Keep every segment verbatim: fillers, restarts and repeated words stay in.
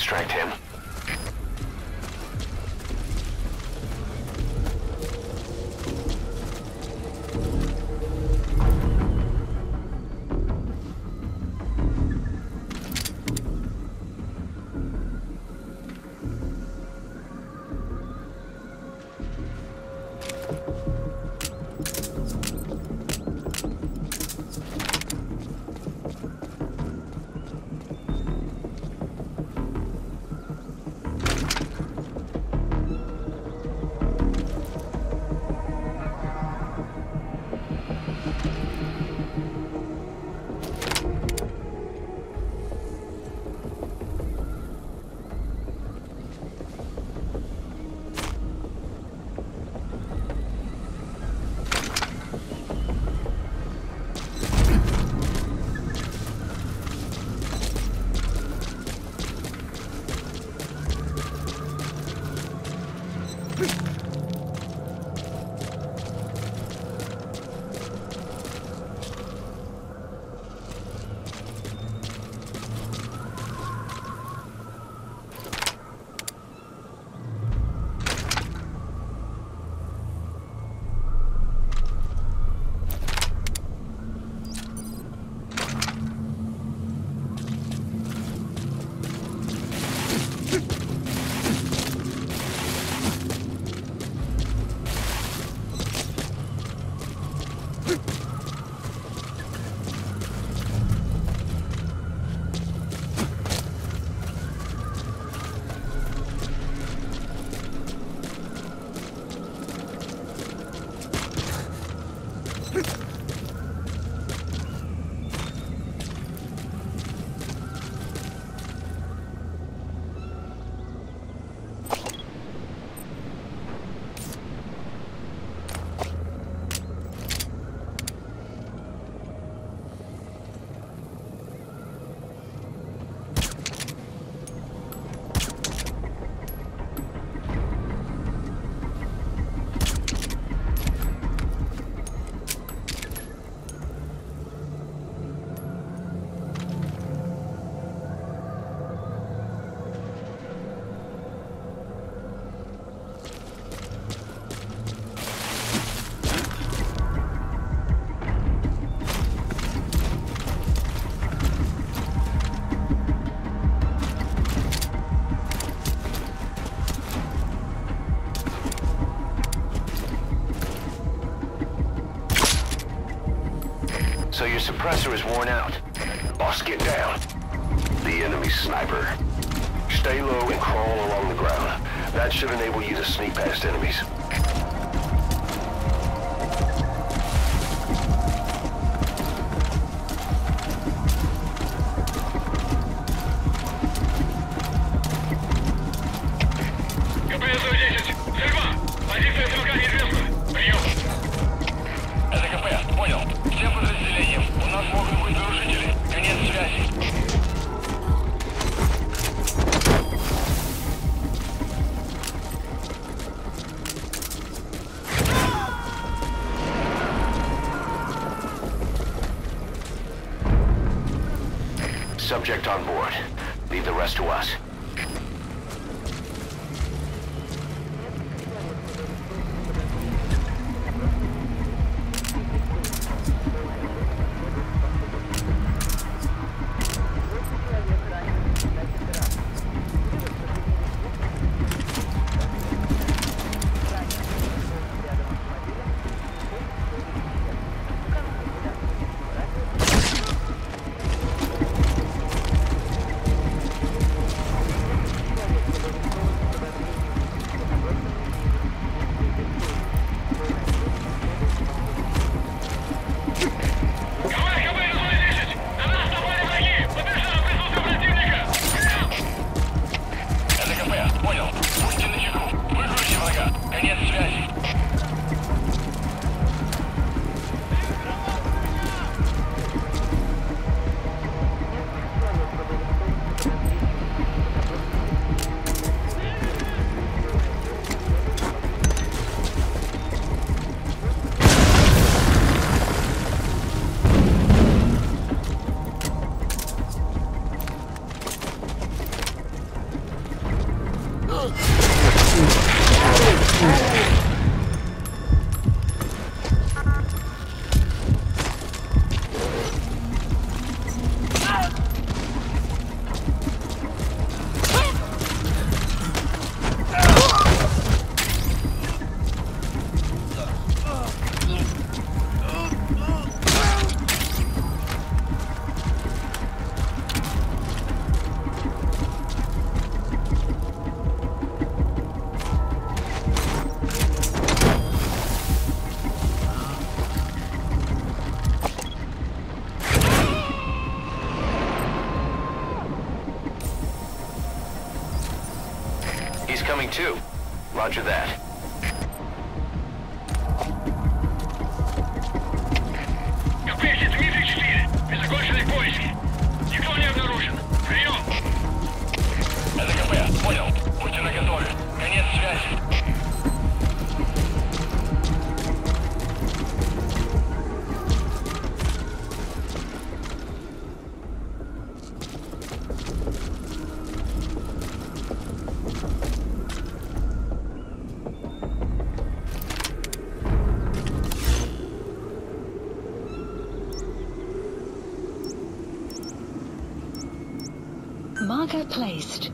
distract him. So your suppressor is worn out. Boss, get down. The enemy sniper. Stay low and crawl along the ground. That should enable you to sneak past enemies. Subject on board. Leave the rest to us. coming too. Roger that. Капец, Дмитрий четыре. Мы закончили поиски. Никто не обнаружен. Прием! Это КП. Понял. Будьте наготове. Конец связи. Marker placed.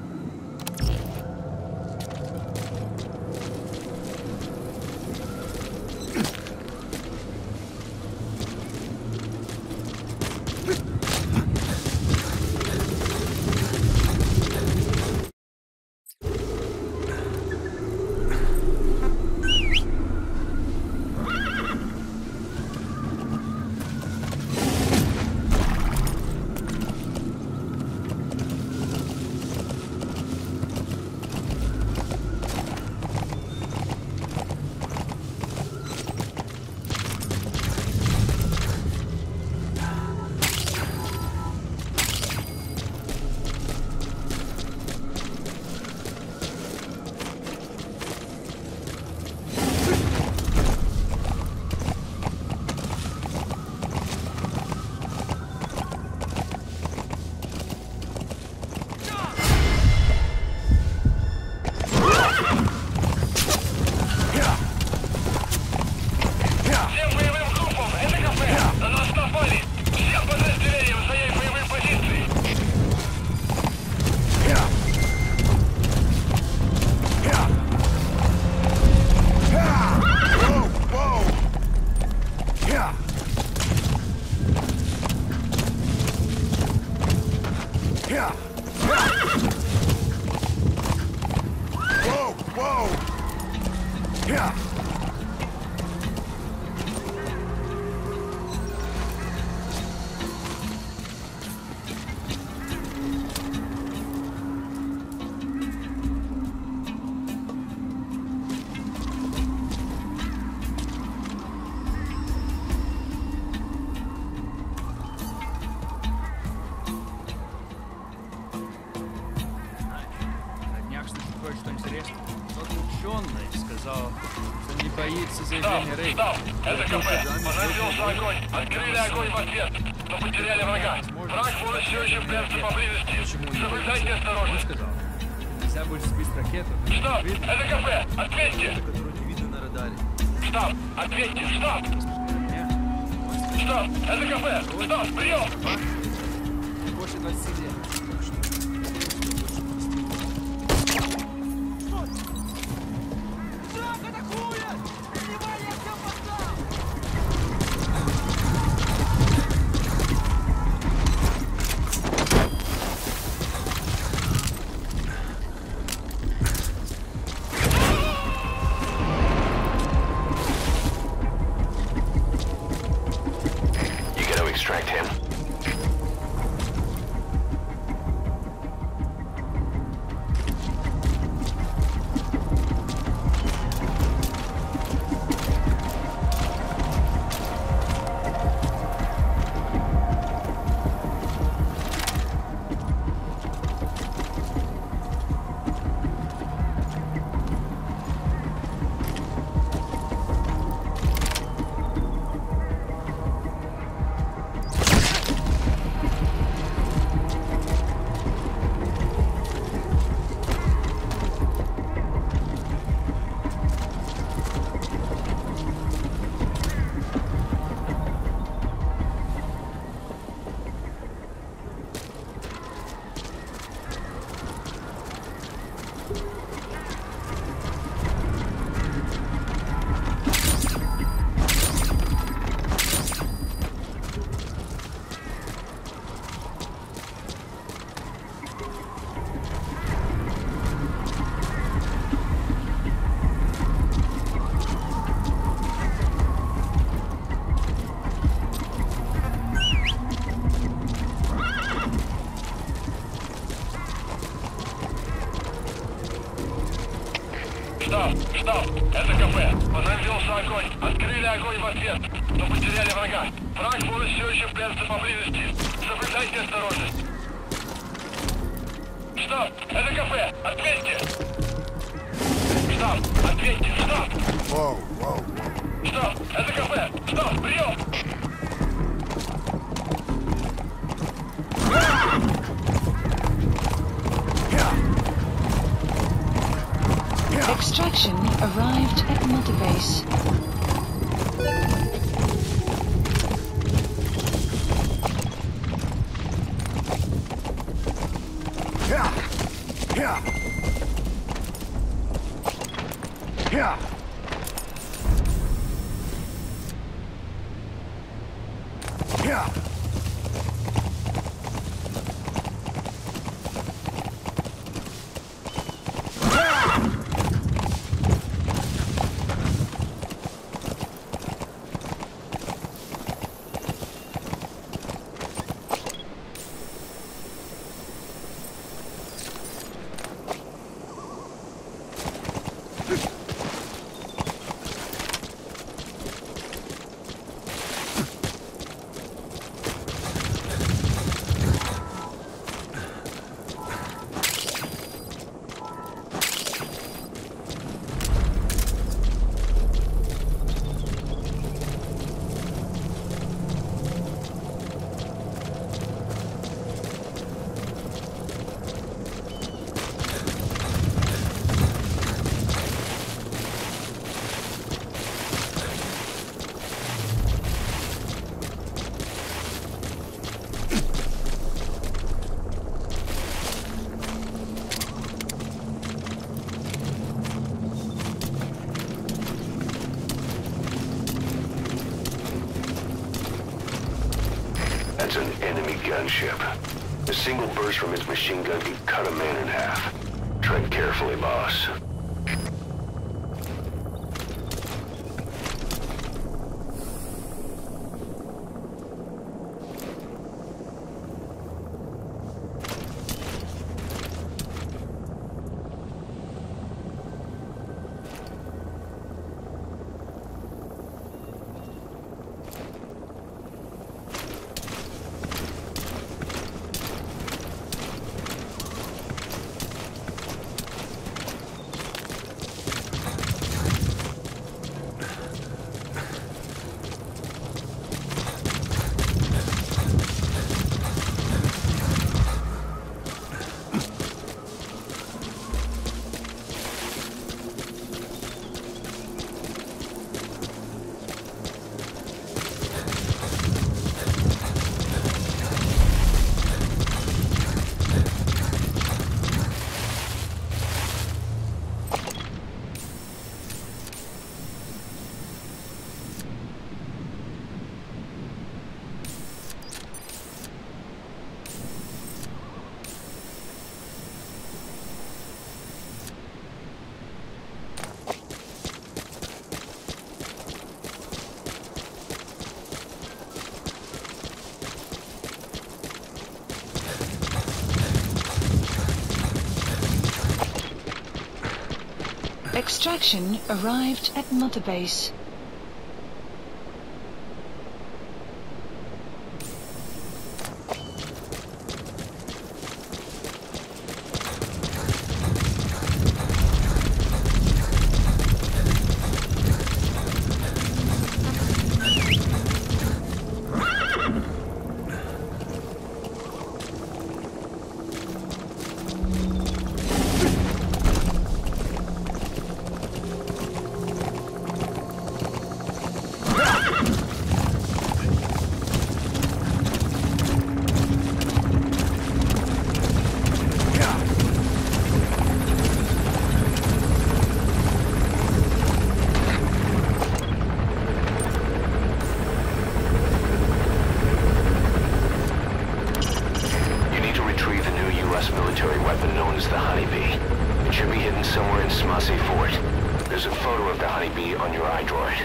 Стоп! Стоп! Это КП! Понадобился огонь! Открыли огонь в ответ! Но потеряли врага! Враг может все еще прятаться поблизости! Соблюдайте осторожность! Нельзя больше сбить ракету. Стоп! Это КП! Ответьте! Которую не видно на радаре. Стоп! Ответьте! Стоп! Стоп! Это КП! Стоп! Прием! Больше двадцати лет. You gotta extract him. Штаб, штаб, это кафе. Поднялся огонь. Открыли огонь в ответ. Но потеряли врага. Враг может все еще прятаться поблизости. Соблюдайте осторожность. Штаб, это кафе. Ответьте. Штаб, ответьте. Штаб. Воу, воу, воу. Штаб, это кафе. Штаб, прием. Extraction arrived at Mother Base. Yeah. Yeah. Yeah. Yeah. That's an enemy gunship. A single burst from its machine gun could cut a man in half. Tread carefully, boss. Extraction arrived at Mother Base. Military weapon known as the Honeybee. It should be hidden somewhere in Smasey Fort. There's a photo of the Honeybee on your iDroid.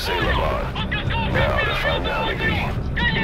Say Lamar. Now to find the honeybee.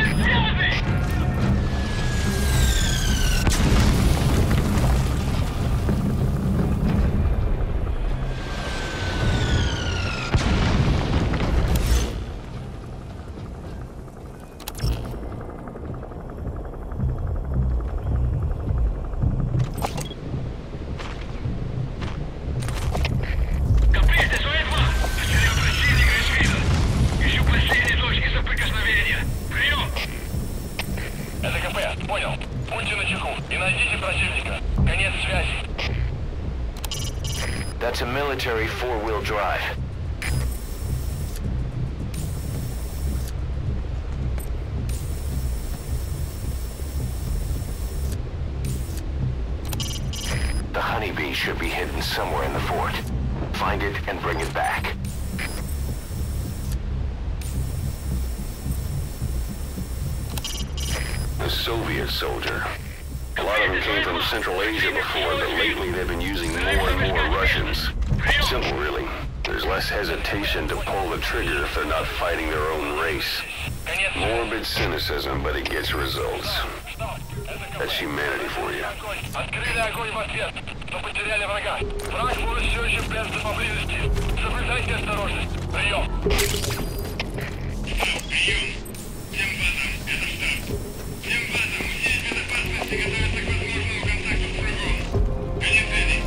Понял. Будьте начеку и найдите противника. Конец связи. That's a military four-wheel drive. The honeybee should be hidden somewhere in the fort. Find it and bring it back. The Soviet soldier. A lot of them came from Central Asia before, but lately they've been using more and more Russians. Simple, really. There's less hesitation to pull the trigger if they're not fighting their own race. Morbid cynicism, but it gets results. That's humanity for you. Открыли огонь в ответ, но потеряли врага. Враг может все еще прятаться поблизости. Соблюдайте осторожность. Прием. Прием. Всем базам, это штаб. Всем базам, усилить безопасность и готовиться к возможному контакту с врагом. Конец связи.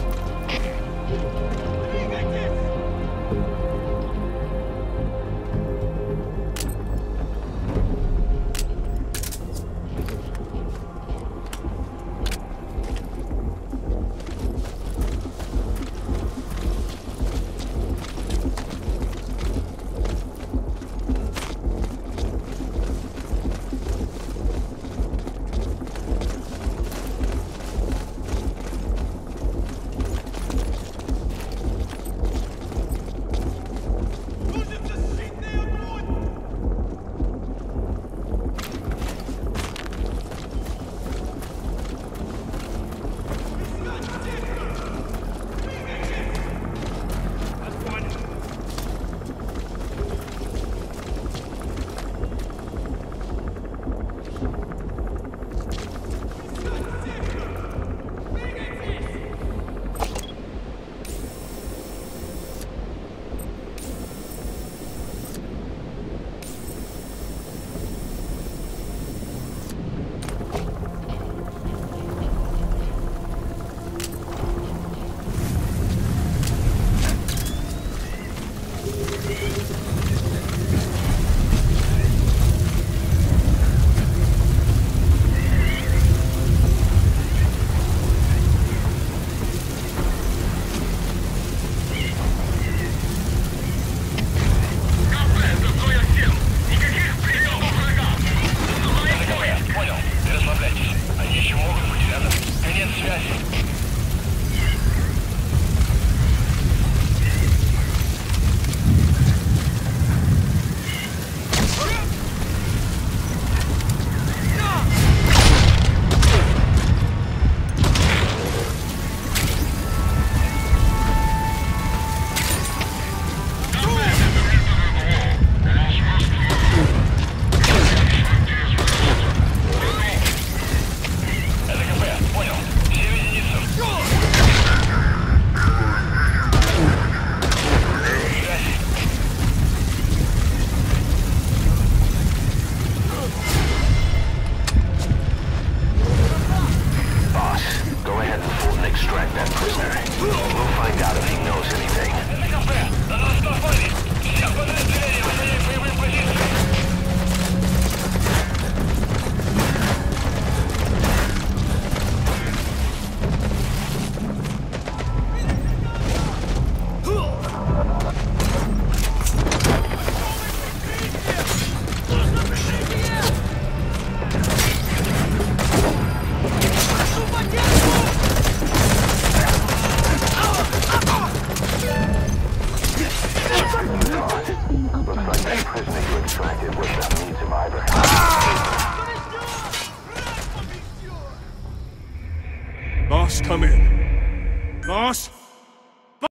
Boss, come in. Boss?